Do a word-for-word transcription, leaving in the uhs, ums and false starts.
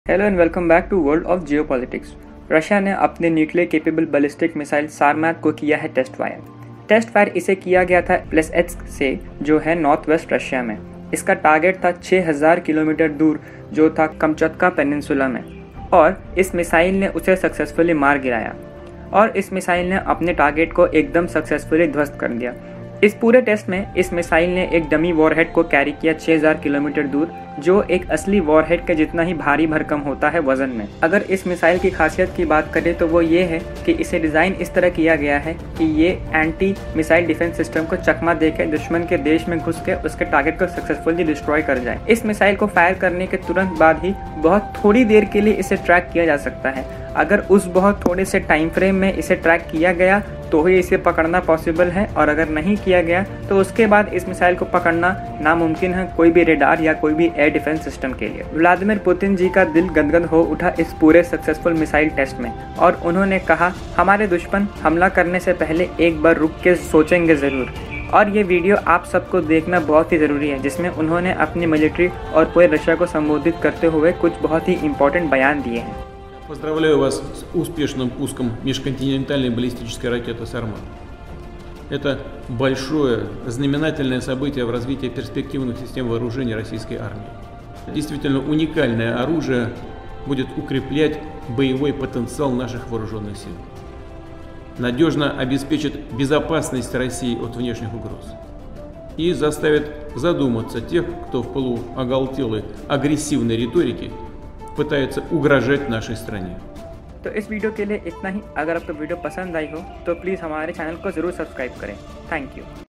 Hello and welcome back to world of geopolitics. Russia ने अपने nuclear capable ballistic missile Sarmat को किया है टेस्ट फायर। टेस्ट फायर इसे किया गया था प्लेसेट्स्क से, जो है नॉर्थ वेस्ट रशिया में। इसका टारगेट था छह हज़ार किलोमीटर दूर, जो था कमचत्का पेनिनसुला में, और इस मिसाइल ने उसे सक्सेसफुली मार गिराया और इस मिसाइल ने अपने टारगेट को एकदम सक्सेसफुली ध्वस्त कर दिया। इस पूरे टेस्ट में इस मिसाइल ने एक डमी वॉरहेड को कैरी किया छह हज़ार किलोमीटर दूर, जो एक असली वॉरहेड के जितना ही भारी भरकम होता है वजन में। अगर इस मिसाइल की खासियत की बात करें तो वो ये है कि इसे डिज़ाइन इस तरह किया गया है कि ये एंटी मिसाइल डिफेंस सिस्टम को चकमा देकर दुश्मन के देश में घुस के उसके टारगेट को सक्सेसफुली डिस्ट्रॉय कर जाए। इस मिसाइल को फायर करने के तुरंत बाद ही बहुत थोड़ी देर के लिए इसे ट्रैक किया जा सकता है। अगर उस बहुत थोड़े से टाइम फ्रेम में इसे ट्रैक किया गया तो ही इसे पकड़ना पॉसिबल है, और अगर नहीं किया गया तो उसके बाद इस मिसाइल को पकड़ना नामुमकिन है कोई भी रेडार या कोई भी एयर डिफेंस सिस्टम के लिए। व्लादिमीर पुतिन जी का दिल गदगद हो उठा इस पूरे सक्सेसफुल मिसाइल टेस्ट में, और उन्होंने कहा हमारे दुश्मन हमला करने से पहले एक बार रुक के सोचेंगे ज़रूर। और ये वीडियो आप सबको देखना बहुत ही ज़रूरी है, जिसमें उन्होंने अपनी मिलिट्री और पूरे रशिया को संबोधित करते हुए कुछ बहुत ही इंपॉर्टेंट बयान दिए हैं। Поздравляю вас с успешным пуском межконтинентальной баллистической ракеты «Сармат». Это большое, знаменательное событие в развитии перспективных систем вооружения российской армии. Действительно уникальное оружие будет укреплять боевой потенциал наших вооруженных сил. Надежно обеспечит безопасность России от внешних угроз и заставит задуматься тех, кто в полуоголтелой агрессивной риторике पतायется उग्रजать нашей стране। तो इस वीडियो के लिए इतना ही। अगर आपको वीडियो पसंद आई हो तो प्लीज़ हमारे चैनल को ज़रूर सब्सक्राइब करें। Thank you.